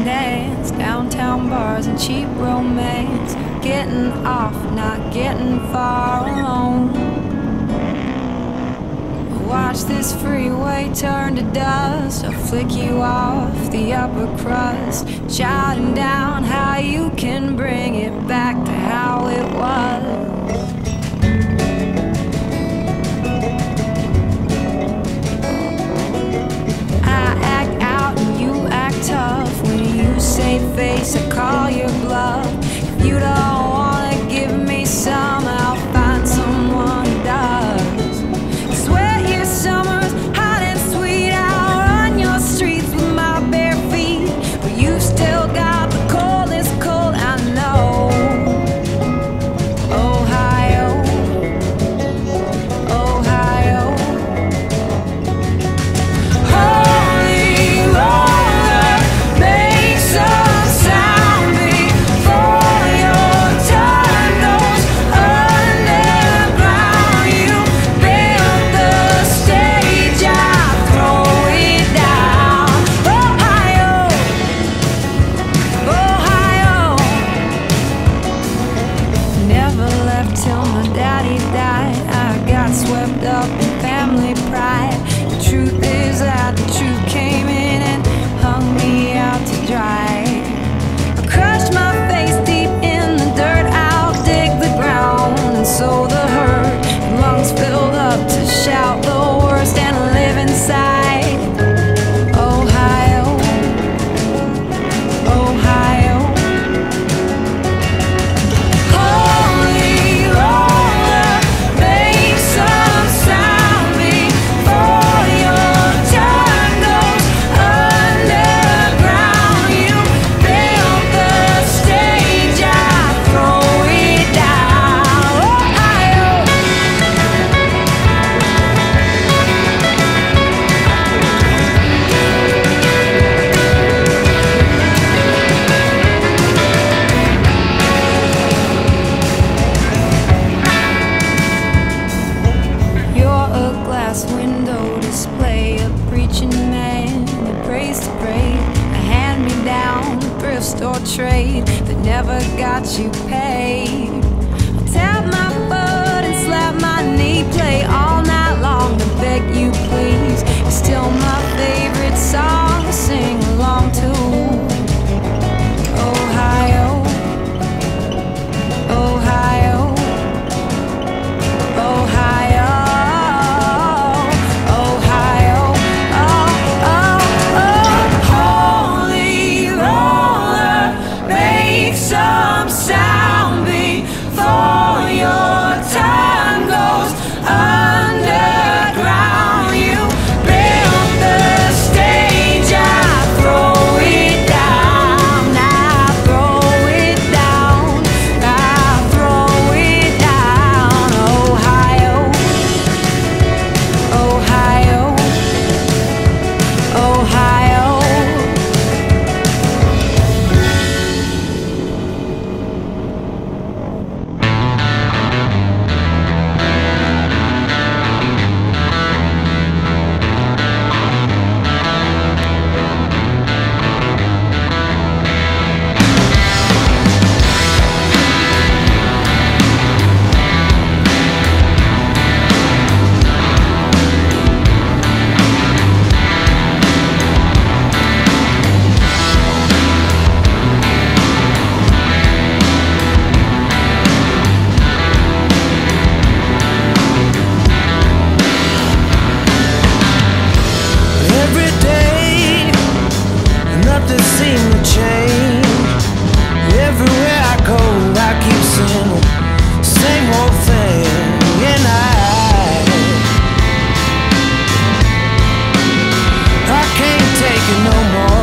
dance, downtown bars and cheap romance, getting off, not getting far alone. Watch this freeway turn to dust, I'll flick you off the upper crust, jotting down how you can bring it back to how it was. Tough when you say face, I call your bluff. If you don't wanna give me some, I'll find someone who does. Sweat your summers hot and sweet, I'll run your streets with my bare feet, but you still got the coldest cold I know. Ohio, Ohio. Window display, a preaching man that prays to pray, a hand-me-down thrift store trade that never got you paid. I'll tap my foot and slap my knee, play all night long to beg you please. It's still my favorite song to sing along to. Ohio, Ohio, Ohio. No more.